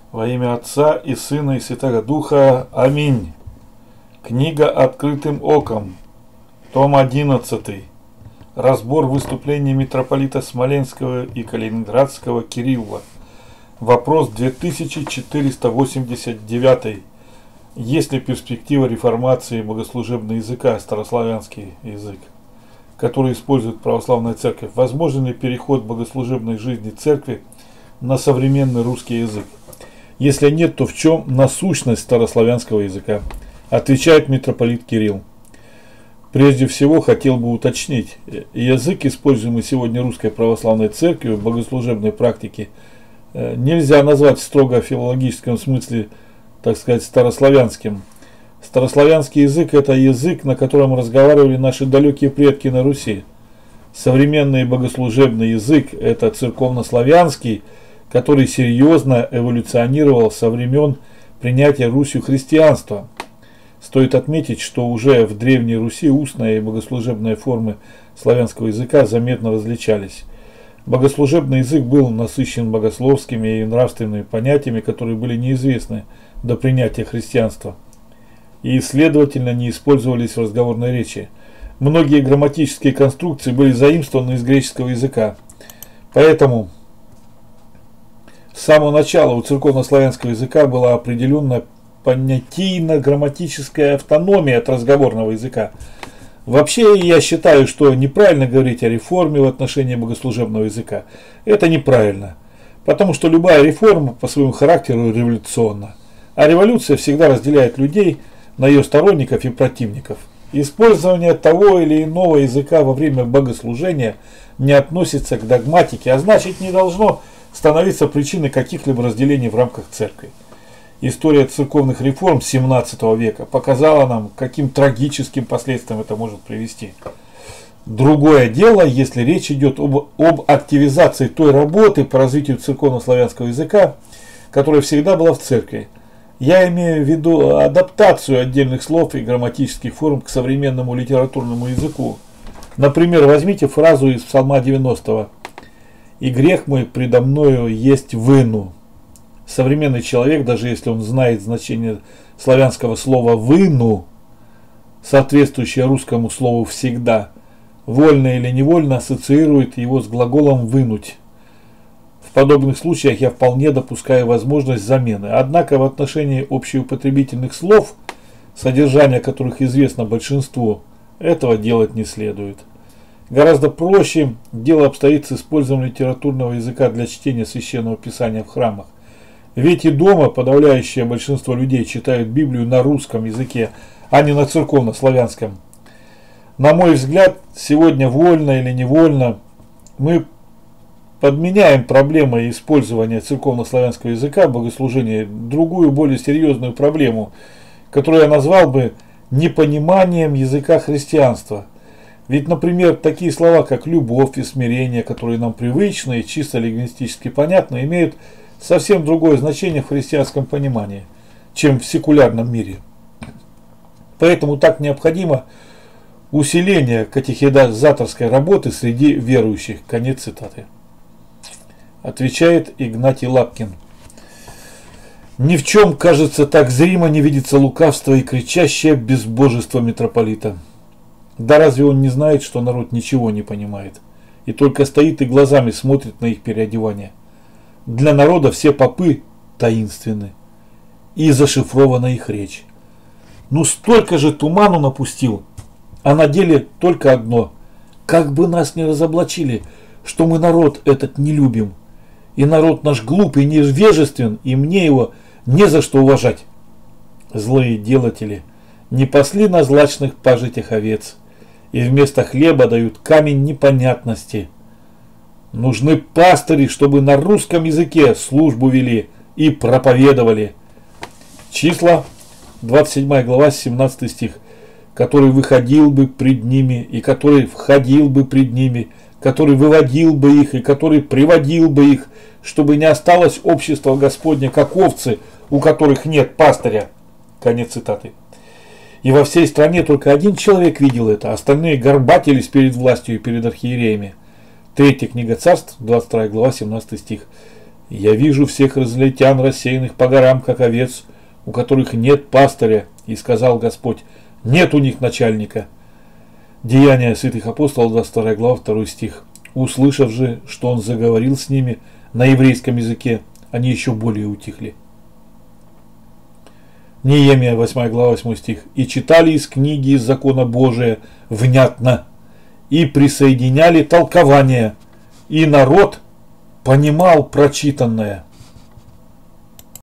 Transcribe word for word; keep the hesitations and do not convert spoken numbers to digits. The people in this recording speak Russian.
Во имя Отца и Сына и Святого Духа. Аминь. Книга «Открытым оком». Том одиннадцатый. Разбор выступлений митрополита Смоленского и Калининградского Кирилла. Вопрос две тысячи четыреста восемьдесят девять. Есть ли перспектива реформации богослужебного языка, старославянский язык, который использует православная церковь? Возможен ли переход богослужебной жизни церкви на современный русский язык? Если нет, то в чем насущность старославянского языка? Отвечает митрополит Кирилл. Прежде всего хотел бы уточнить, язык, используемый сегодня русской православной церковью в богослужебной практике, нельзя назвать в строго филологическом смысле, так сказать, старославянским. Старославянский язык – это язык, на котором разговаривали наши далекие предки на Руси. Современный богослужебный язык – это церковнославянский, который серьезно эволюционировал со времен принятия Русью христианства. Стоит отметить, что уже в Древней Руси устная и богослужебная формы славянского языка заметно различались. Богослужебный язык был насыщен богословскими и нравственными понятиями, которые были неизвестны до принятия христианства и, следовательно, не использовались в разговорной речи. Многие грамматические конструкции были заимствованы из греческого языка. Поэтому с самого начала у церковнославянского языка была определенная понятийно-грамматическая автономия от разговорного языка. Вообще, я считаю, что неправильно говорить о реформе в отношении богослужебного языка. Это неправильно, потому что любая реформа по своему характеру революционна. А революция всегда разделяет людей на ее сторонников и противников. Использование того или иного языка во время богослужения не относится к догматике, а значит не должно становиться причиной каких-либо разделений в рамках церкви. История церковных реформ семнадцатого века показала нам, каким трагическим последствиям это может привести. Другое дело, если речь идет об, об активизации той работы по развитию церковнославянского языка, которая всегда была в церкви. Я имею в виду адаптацию отдельных слов и грамматических форм к современному литературному языку. Например, возьмите фразу из Псалма девяностого. «И грех мой предо мною есть выну». Современный человек, даже если он знает значение славянского слова «выну», соответствующее русскому слову «всегда», вольно или невольно ассоциирует его с глаголом «вынуть». В подобных случаях я вполне допускаю возможность замены. Однако в отношении общеупотребительных слов, содержание которых известно большинству, этого делать не следует. Гораздо проще дело обстоит с использованием литературного языка для чтения священного писания в храмах. Ведь и дома подавляющее большинство людей читают Библию на русском языке, а не на церковнославянском. На мой взгляд, сегодня вольно или невольно мы подменяем проблемой использования церковнославянского языка в богослужении другую, более серьезную проблему, которую я назвал бы непониманием языка христианства. Ведь, например, такие слова, как любовь и смирение, которые нам привычны и чисто лингвистически понятны, имеют совсем другое значение в христианском понимании, чем в секулярном мире. Поэтому так необходимо усиление катехизаторской работы среди верующих. Конец цитаты. Отвечает Игнатий Лапкин. Ни в чем, кажется, так зримо не видится лукавство и кричащее безбожество митрополита. Да разве он не знает, что народ ничего не понимает, и только стоит и глазами смотрит на их переодевание? Для народа все попы таинственны, и зашифрована их речь. Ну столько же туману напустил, а на деле только одно. Как бы нас не разоблачили, что мы народ этот не любим, и народ наш глуп и невежествен, и мне его не за что уважать. Злые делатели не пасли на злачных пажитях овец, и вместо хлеба дают камень непонятности. Нужны пастыри, чтобы на русском языке службу вели и проповедовали. Числа, двадцать седьмая глава, семнадцатый стих. Который выходил бы пред ними, и который входил бы пред ними, который выводил бы их, и который приводил бы их, чтобы не осталось общества Господня, как овцы, у которых нет пастыря. Конец цитаты. И во всей стране только один человек видел это, остальные горбатились перед властью и перед архиереями. Третья книга Царств, двадцать вторая глава, семнадцатый стих. Я вижу всех израильтян, рассеянных по горам, как овец, у которых нет пастыря, и сказал Господь, нет у них начальника. Деяния святых апостолов, двадцать вторая глава, второй стих. Услышав же, что он заговорил с ними на еврейском языке, они еще более утихли. Неемия, восьмая глава, восьмой стих. И читали из книги из закона Божия внятно, и присоединяли толкование, и народ понимал прочитанное.